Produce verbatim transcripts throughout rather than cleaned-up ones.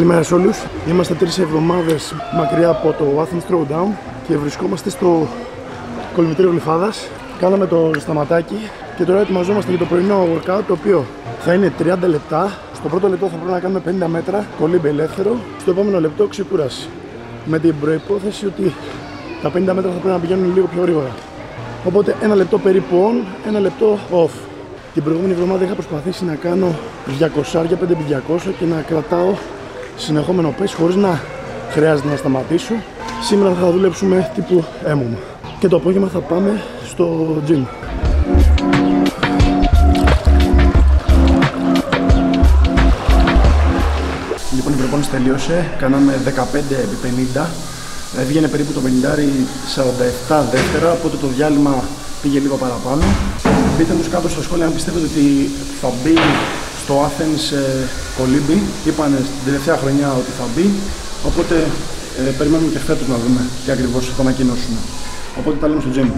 Καλημέρα σε όλους. Είμαστε τρεις εβδομάδες μακριά από το Athens Throwdown και βρισκόμαστε στο κολυμβητήριο Γλυφάδας. Κάναμε το σταματάκι και τώρα ετοιμαζόμαστε για το πρωινό workout, το οποίο θα είναι τριάντα λεπτά. Στο πρώτο λεπτό θα πρέπει να κάνουμε πενήντα μέτρα κολύμπι ελεύθερο. Στο επόμενο λεπτό ξεκούραση. Με την προϋπόθεση ότι τα πενήντα μέτρα θα πρέπει να πηγαίνουν λίγο πιο γρήγορα. Οπότε ένα λεπτό περίπου on, ένα λεπτό off. Την προηγούμενη εβδομάδα είχα προσπαθήσει να κάνω διακόσια, πέντε επί διακόσια και να κρατάω συνεχόμενο pace χωρίς να χρειάζεται να σταματήσω. Σήμερα θα δουλέψουμε τύπου έμωμα. Και το απόγευμα θα πάμε στο gym. Λοιπόν, η προπόνηση τελείωσε. Κάναμε δεκαπέντε επί πενήντα. Έβγαινε περίπου το πενήντα σαράντα επτά δεύτερα, οπότε το διάλειμμα πήγε λίγο παραπάνω. Πείτε μου κάτω στα σχόλια αν πιστεύετε ότι θα μπει στο Athens ε, κολύμπι. Είπανε στην τελευταία χρονιά ότι θα μπει, οπότε ε, περιμένουμε και φέτος να δούμε τι ακριβώς θα ανακοινώσουμε. Οπότε τα λέμε στο gym.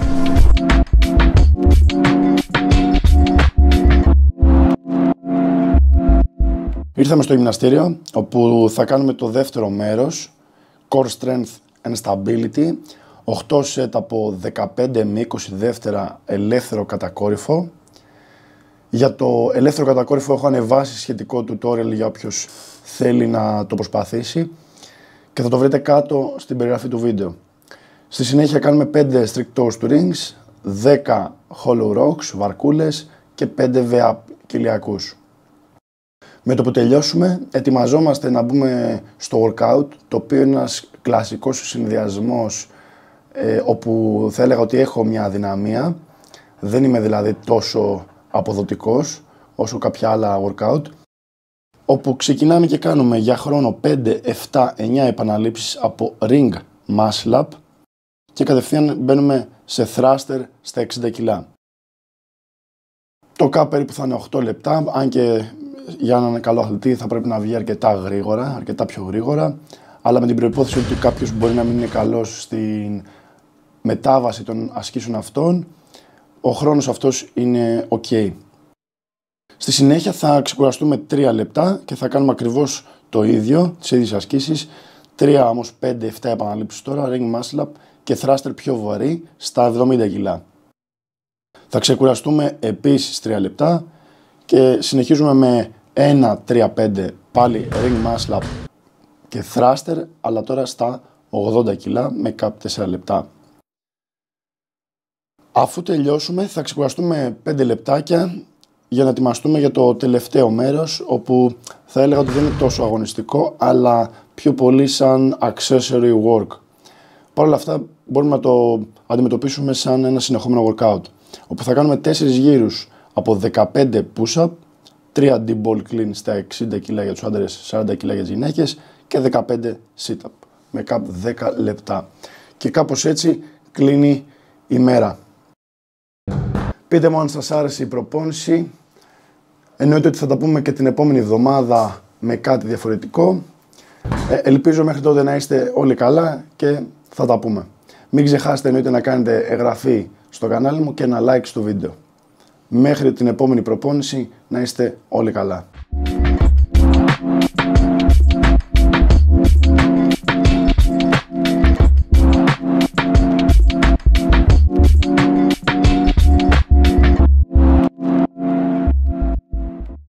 Ήρθαμε στο γυμναστήριο, όπου θα κάνουμε το δεύτερο μέρος, Core Strength and Stability, οκτώ σετ από δεκαπέντε με είκοσι δεύτερα ελεύθερο κατακόρυφο. Για το ελεύθερο κατακόρυφο έχω ανεβάσει σχετικό tutorial για όποιος θέλει να το προσπαθήσει και θα το βρείτε κάτω στην περιγραφή του βίντεο. Στη συνέχεια κάνουμε πέντε strict toes to rings, δέκα hollow rocks, βαρκούλες και πέντε β-up κοιλιακούς. Με το που τελειώσουμε, ετοιμαζόμαστε να μπούμε στο workout, το οποίο είναι ένας κλασικός συνδυασμός ε, όπου θα έλεγα ότι έχω μια αδυναμία. Δεν είμαι δηλαδή τόσο αποδοτικός όσο κάποια άλλα workout, όπου ξεκινάμε και κάνουμε για χρόνο πέντε, επτά, εννιά επαναλήψεις από ring muscle up και κατευθείαν μπαίνουμε σε thruster στα εξήντα κιλά. Το cap περίπου θα είναι οκτώ λεπτά, αν και για έναν καλό αθλητή θα πρέπει να βγει αρκετά γρήγορα, αρκετά πιο γρήγορα, αλλά με την προϋπόθεση ότι κάποιος μπορεί να μην είναι καλός στην μετάβαση των ασκήσεων αυτών, ο χρόνος αυτός είναι ok. Στη συνέχεια θα ξεκουραστούμε τρία λεπτά και θα κάνουμε ακριβώς το ίδιο, τις ίδιες ασκήσεις, τρία όμως πέντε επτά επαναλήψεις τώρα, ring muscle up και thruster πιο βαρύ στα εβδομήντα κιλά. Θα ξεκουραστούμε επίσης τρία λεπτά και συνεχίζουμε με ένα τρία πέντε πάλι ring muscle up και thruster, αλλά τώρα στα ογδόντα κιλά με cap τέσσερα λεπτά. Αφού τελειώσουμε θα ξεκουραστούμε πέντε λεπτάκια για να ετοιμαστούμε για το τελευταίο μέρος, όπου θα έλεγα ότι δεν είναι τόσο αγωνιστικό, αλλά πιο πολύ σαν accessory work. Παρ' όλα αυτά μπορούμε να το αντιμετωπίσουμε σαν ένα συνεχόμενο workout, όπου θα κάνουμε τέσσερις γύρους από δεκαπέντε push-up, τρία deep ball clean στα εξήντα κιλά για τους άντρες, σαράντα κιλά για τις γυναίκες και δεκαπέντε sit-up με cap δέκα λεπτά. Και κάπως έτσι κλείνει η μέρα. Πείτε μου αν σας άρεσε η προπόνηση. Εννοείται ότι θα τα πούμε και την επόμενη εβδομάδα με κάτι διαφορετικό. Ε, ελπίζω μέχρι τότε να είστε όλοι καλά και θα τα πούμε. Μην ξεχάσετε εννοείται να κάνετε εγγραφή στο κανάλι μου και ένα like στο βίντεο. Μέχρι την επόμενη προπόνηση να είστε όλοι καλά.